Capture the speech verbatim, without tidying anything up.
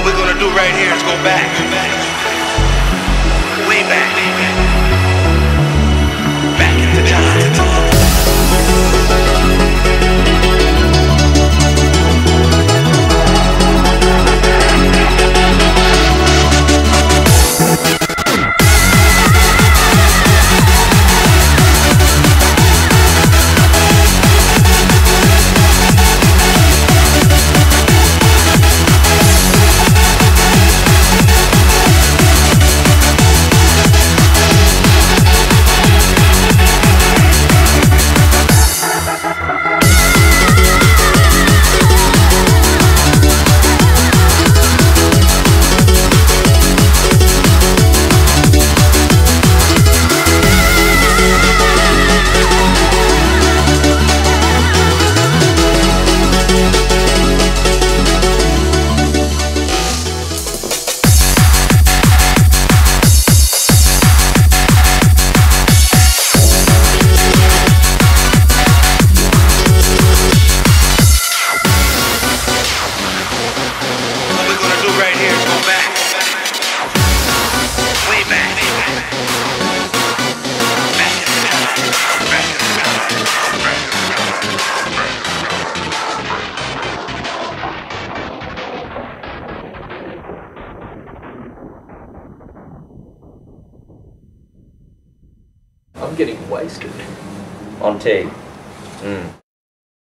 What we're gonna do right here is go back. Way back. Back into time. I'm getting wasted. On tape. Mm.